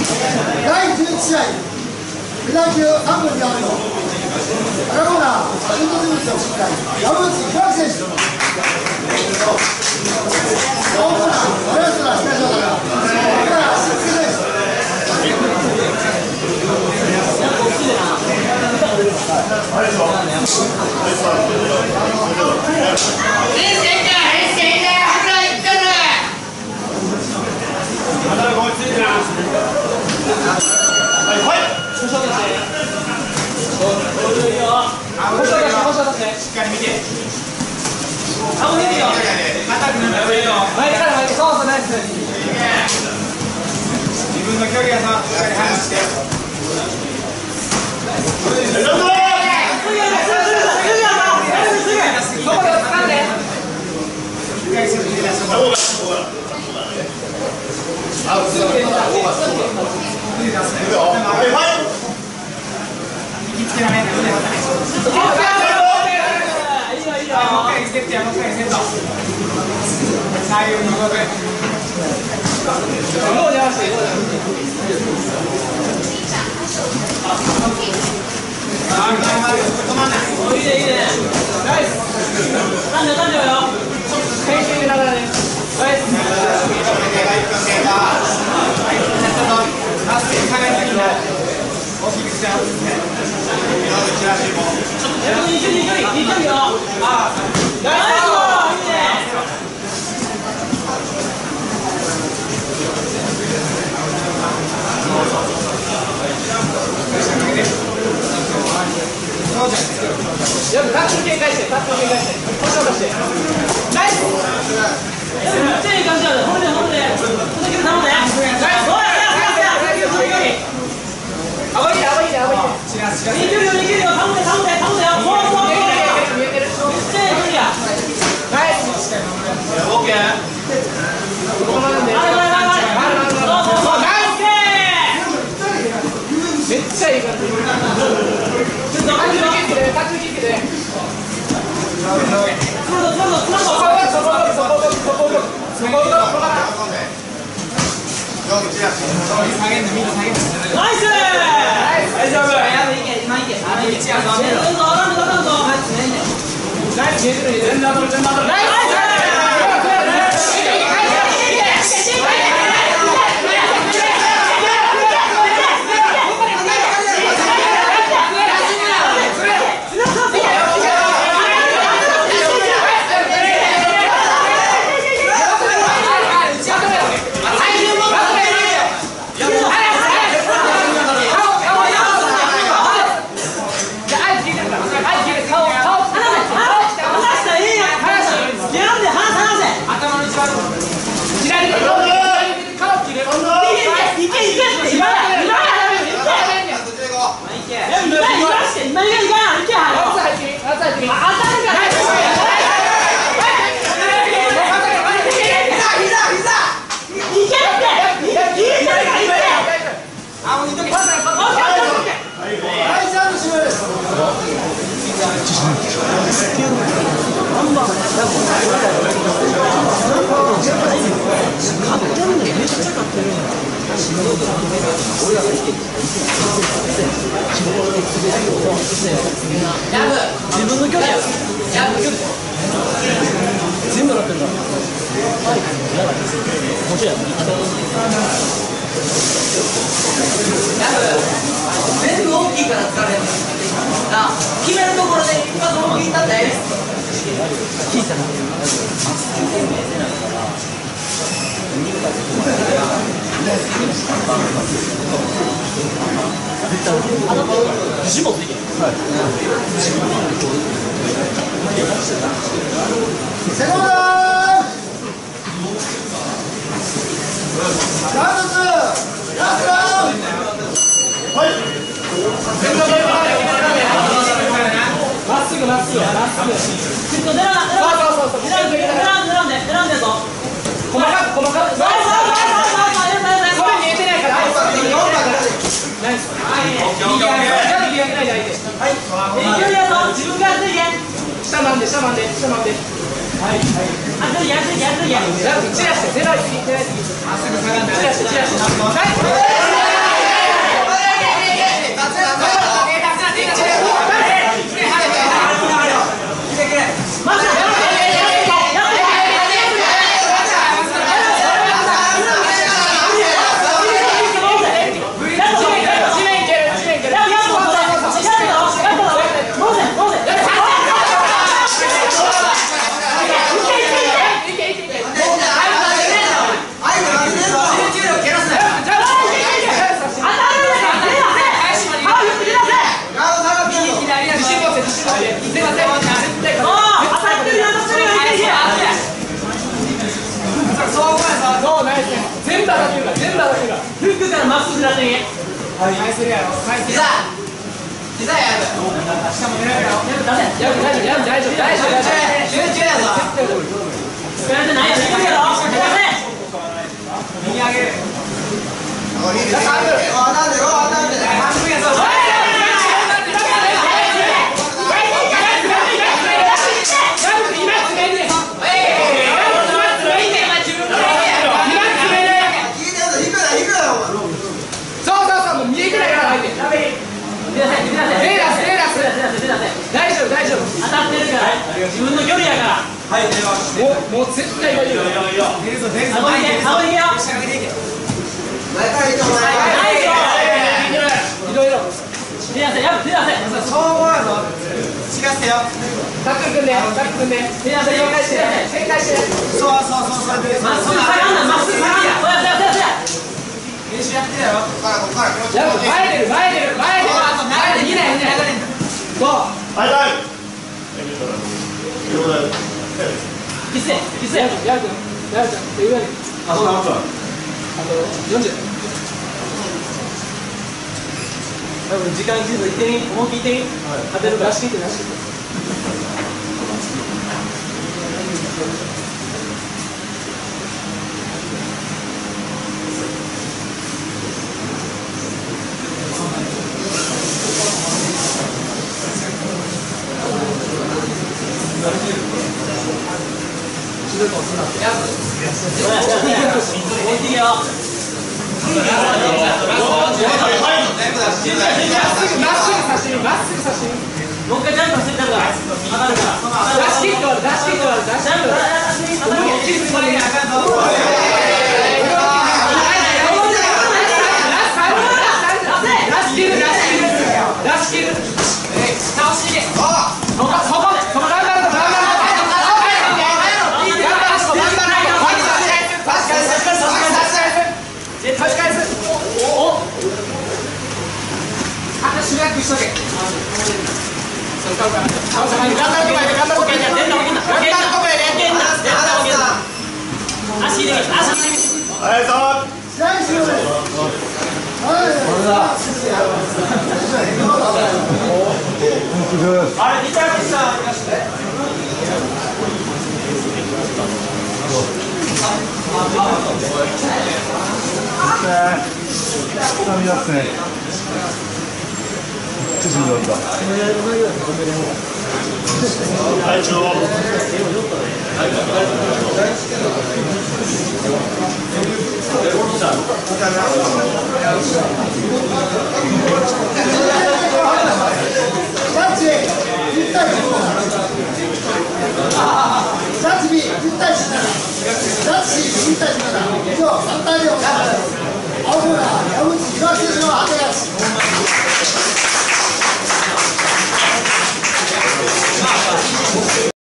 第11試合、メダル級3分2ラウンド、赤コーナー、シュート人物の失敗、山内弘明選手。青コーナー、ワイルドな東大阪、奥原慎介選手。 自分の距離がさ、しっかり離して。 よくタックル警戒して、タックル警戒して、腰落として。ナイス。めっちゃいい感じだよ。ほんで、ほんで。届ける頼んで。ナイス。おい、あばいて、あばいて、あばいて。いけるよ、いけるよ。頼んで、頼んで、頼んでよ。そうそうそう。見えてる。めっちゃいい距離や。ナイス。オッケー。ここまでで。そうそうそう。ナイス。めっちゃいい感じ。自分の距離や。全部なってるから。もちろん。全部大きいから疲れる。決めるところで一発大きいんだって。聞いたな。自信持ってできる。はい。 セコンドラウンド2、ラストラウンド。はい。まっすぐまっすぐまっすぐ。ちょっと狙んでぞ。細かく細かく。それ見えてないから。ナイス。はい。自分がやっていけ。下まんで。はい。あ、やっていけ。散らして、狙いすぎ。まっすぐ下がんで。散らして。ナイス。 まっすぐだってね。 返せるやろ。返せる。 膝やる。 しかも狙うよ。 大丈夫。集中やぞ。やってないやろ。 右上げ。 大丈夫。当たってるから。自分の距離やから。 はい、もう絶対大丈夫。出るぞ。 顎いけよ。いろいろ。手出せ。 そうやぞ。違ってよ。タックル組んで。 手出せ。 正解して。そう。 まっすぐ下がんな。そうや。 練習やってやろ。 前出る。見ない。そう。キスやるちゃん上にあと何分40多分時間気づいてみ思い切ってみ当てるから出し切ってもう一回ジャンプしてたから上がるから出し切って終わる以上3対0青コーナー山口東選手の当て勝ち。